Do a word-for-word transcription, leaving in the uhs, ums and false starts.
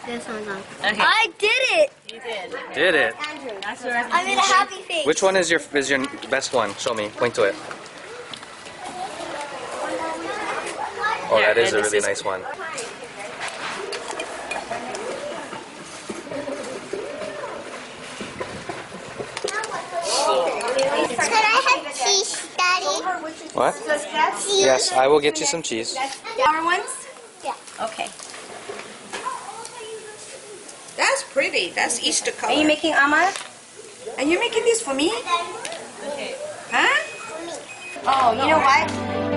This one's on. Okay. I did it! You did. Did it? That's the recipe. I made a happy face. Which one is your is your best one? Show me. Point to it. Oh, Yeah, that is and a this really is- nice one. Can I have cheese, Daddy? What? Cheese. Yes, I will get you some cheese. Flower ones? Yeah. Okay. That's pretty. That's Easter color. Are you making Ahmad? And you're making this for me? Okay. Huh? Oh, you know what?